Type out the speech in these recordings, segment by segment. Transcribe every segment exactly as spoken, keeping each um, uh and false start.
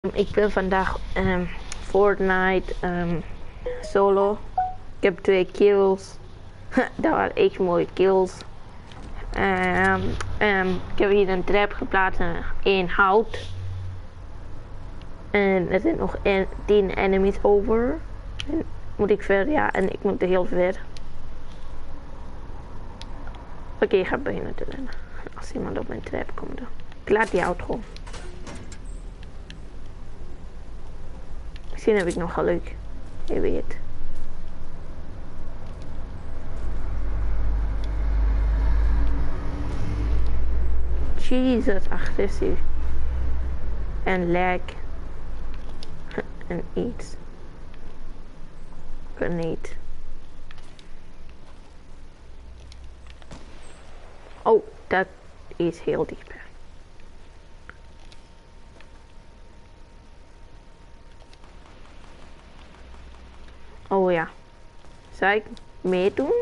Ik wil vandaag um, Fortnite um, solo. Ik heb twee kills. Dat waren echt mooie kills. Um, um, ik heb hier een trap geplaatst en één hout. En er zijn nog en, tien enemies over. En moet ik ver? Ja, en ik moet er heel ver. Oké, okay, ik ga beginnen te rennen. Als iemand op mijn trap komt dan. Ik laat die auto gewoon. Misschien heb ik nog geluk. Je weet. Jesus, agressief. En lag. En iets. Grenade. Oh, dat is heel dichtbij. Oh ja. Zou ik meedoen?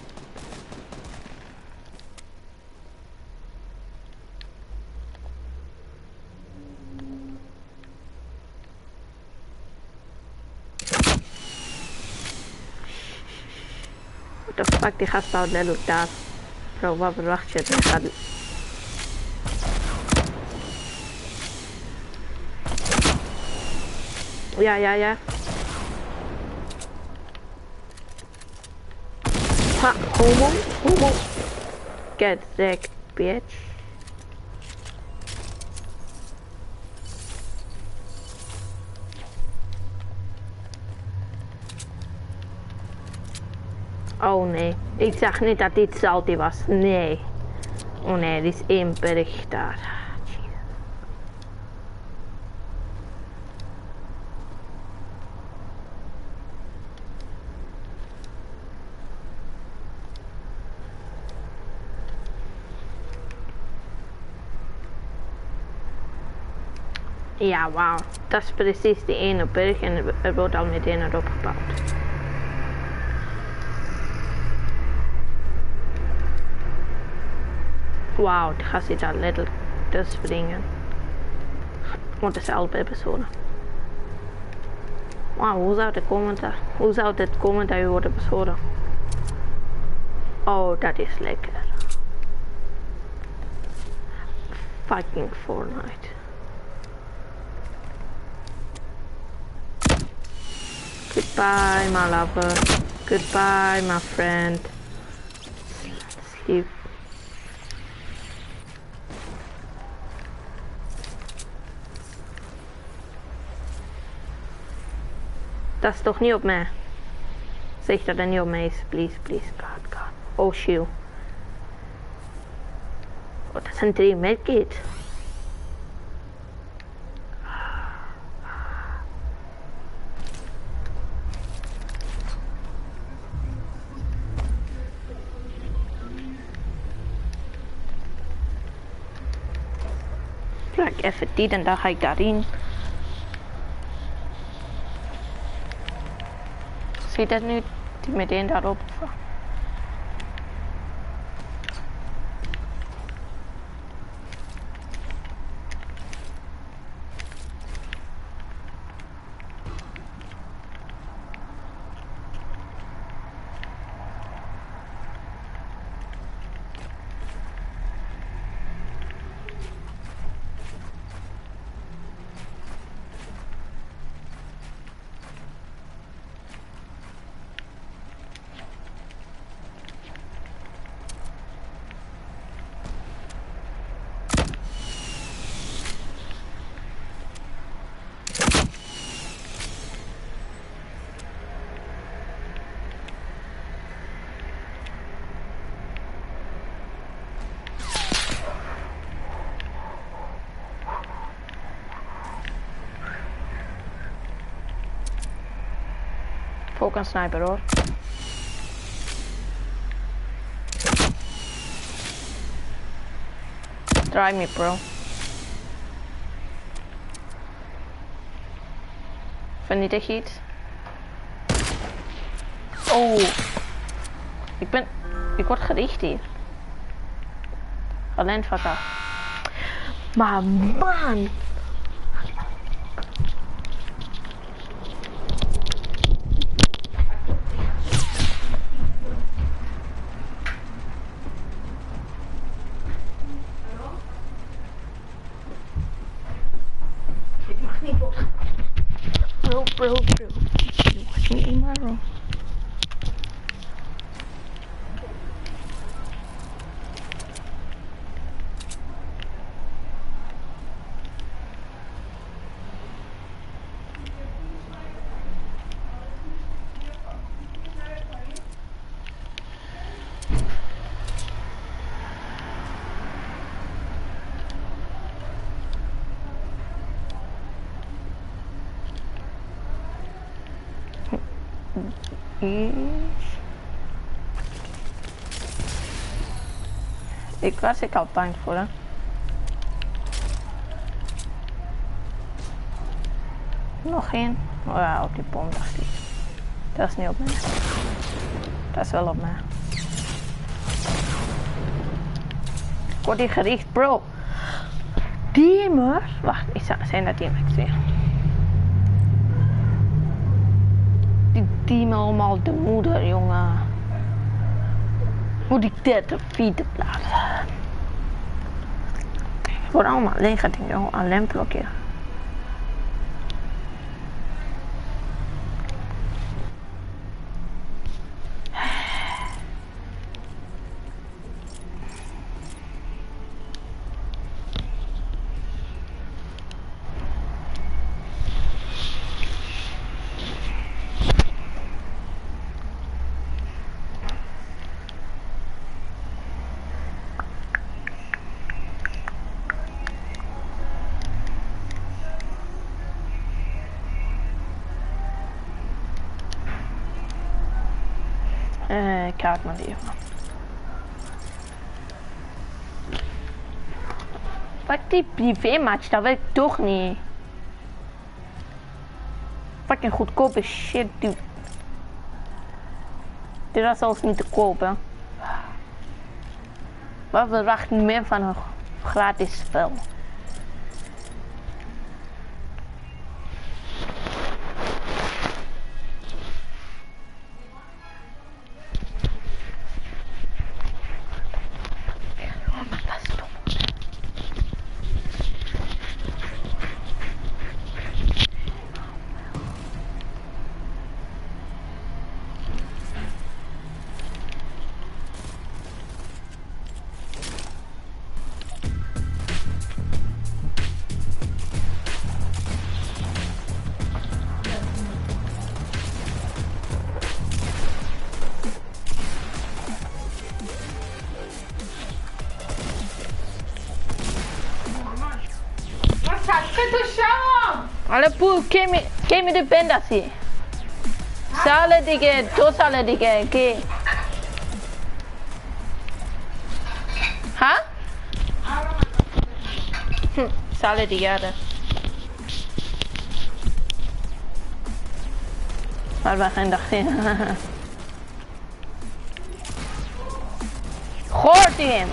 What the fuck, die gast houdt letterlijk daar. Bro, wat verwacht je? Die gaat... Ja, ja, ja. Ha, homo, homo. Get wrecked, bitch. Oh nee, ik zag niet dat dit salty was. Nee. Oh nee, dit is één bericht daar. Ja, wauw. Dat is precies die ene berg en er wordt al meteen erop gebouwd. Wauw, de gast zit al letterlijk te springen. Want het is al bij personen. Wauw, hoe zou het komen dat, hoe zou het komen dat je wordt beschoten? Oh, dat is lekker. Fucking Fortnite. Goodbye, my lover. Goodbye, my friend. Sleep. Dat is toch niet op mij? Zeg dat dat niet op mij is. Please, please. God, God. Oh, shoot. Oh, dat zijn drie medkits. Plak even die en dan ga ik daarin. Zie je dat nu? Die meteen daarop. Ook een sniper hoor. Try me, bro. Vernietig iets. Oh. Ik ben... Ik word gericht hier. Alleen fuck af. Maar man. bro, bro, bro. You watch me in my room. Ik was ik al bang voor, hè. Nog één. Oh ja, op die bom dacht ik. Dat is niet op mij. Dat is wel op mij. Ik word hier gericht, bro. Diemers? Wacht, ik zou, zijn dat diemers weer? Die diemen allemaal de moeder, jongen. Moet ik dertig feet plaatsen? Ik word allemaal lege dingen, een lampblokje. Uh, ik ga het maar even. Wat die privé-match, dat wil ik toch niet. Fucking goedkope shit, dude. Dit was zelfs niet te kopen. Wat verwacht men van een gratis spel? Alle pool, que me, que me depende así. Sale de que, tú sale de que, que. ¿Ah? Sale de que. Maar we gaan dachten. Hoort hem.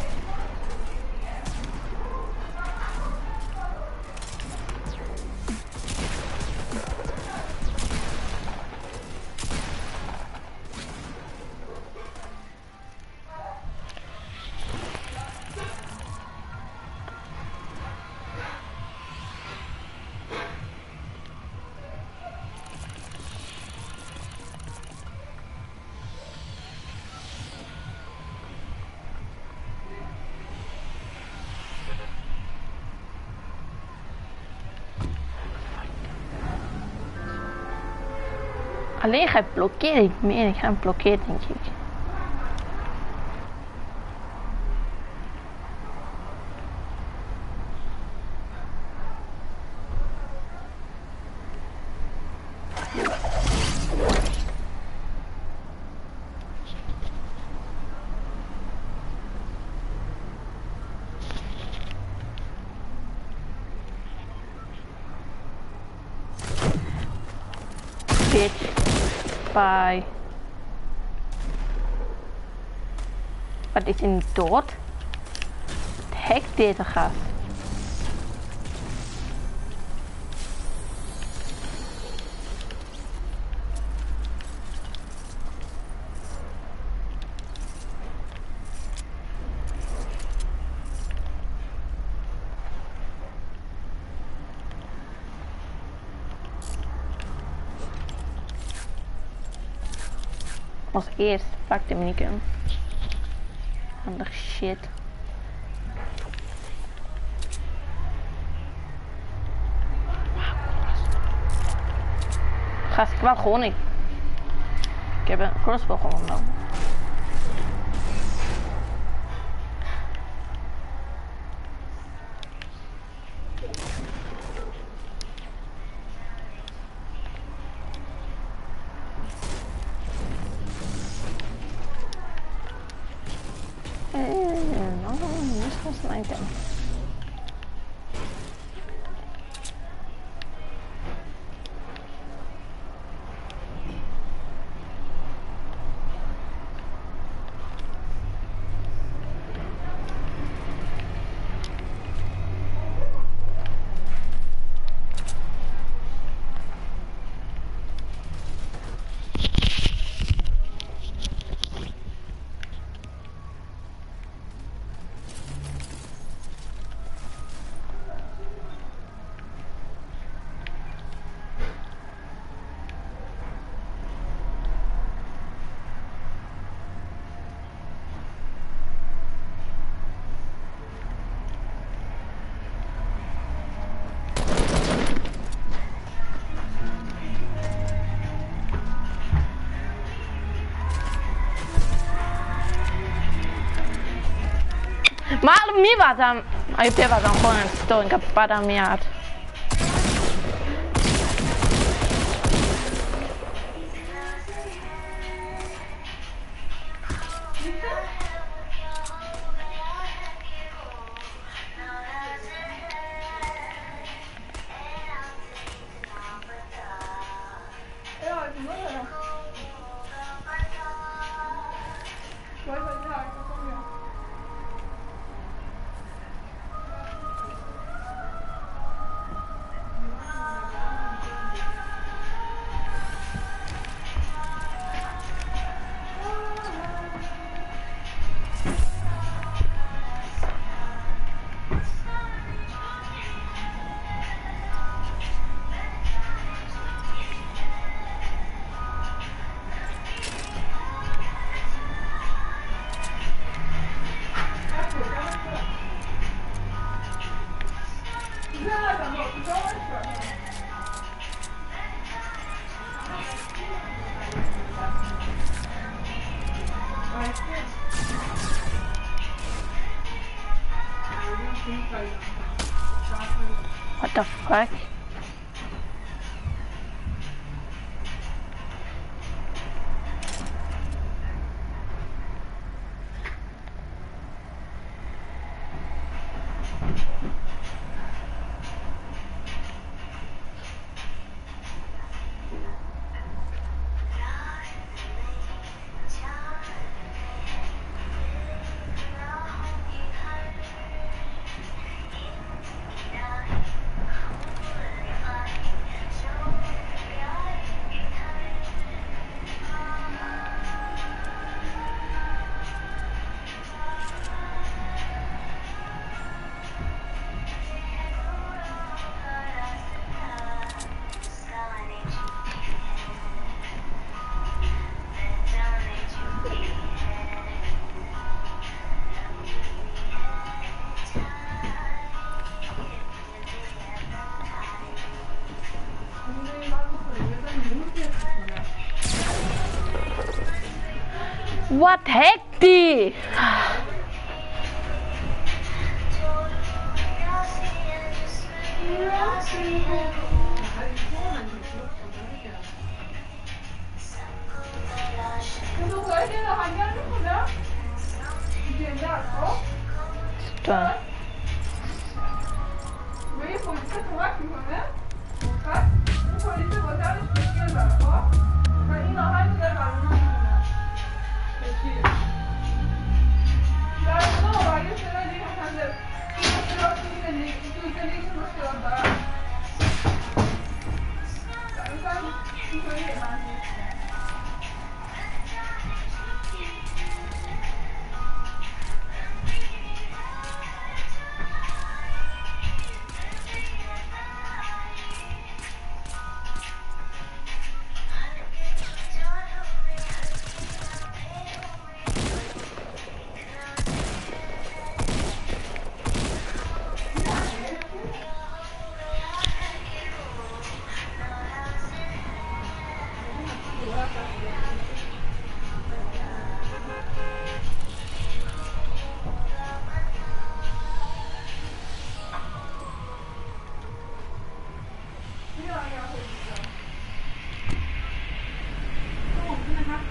Alleen ga ik blokkeren, ik meen, ik ga hem blokkeren denk ik. Bitch. Bye. Wat is hij niet dood? Het hek deze gast. Als eerst, fuck de minicum. Ander shit. Gast, ik wil gewoon niet. Ik heb een crossbow gewoon dan. Maar mi va tam, ai te va tam con sto incappata mia. What the fuck? What heck die? Stop.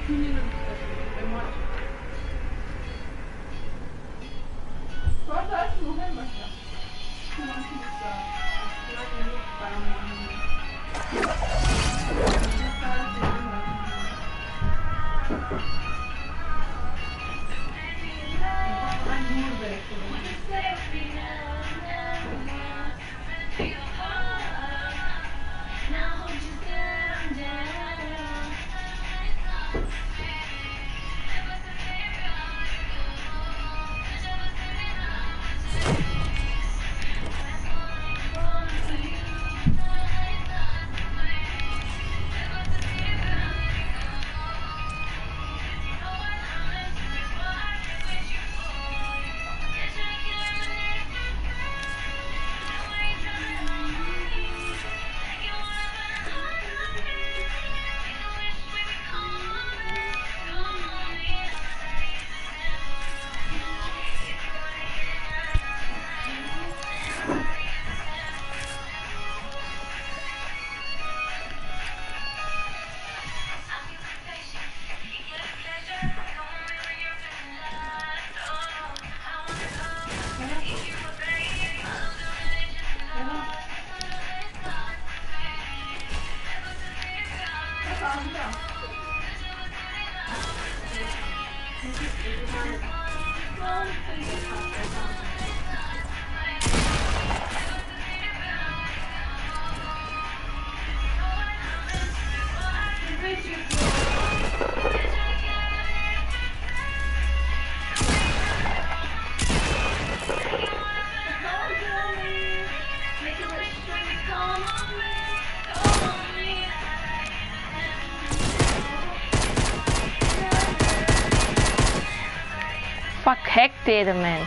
Fuck, hack deze mens.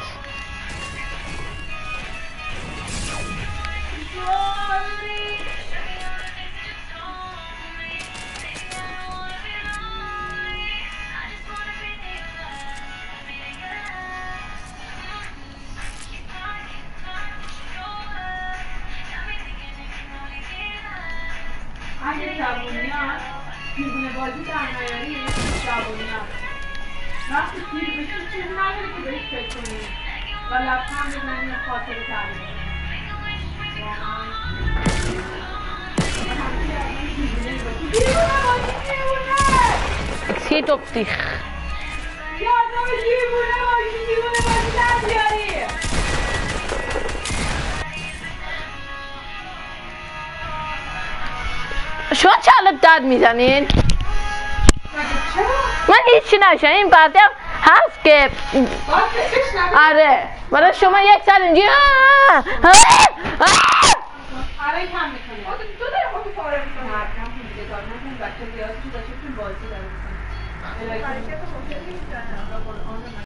اگه جوونیات دیوونه بازی در نیاری جوونیات وقتی پیر بشی چیزی نداری که بهش فکر کنی و لبخند بزنی و خاطره تعریف کنی دیوونه بازی دیوونه Schiet op dich. یادم دیوونه بازی دیوونه بازی در بیاری شما چه حالت داد میزنین؟ من هیچی نشم این پرده هست که آره برای شما یک سر اینجا آره کم میکنه تو داری خودی پاره میکنه هر کم میگه دار نکن بچه بیاد تو داشته بازی داره میکنه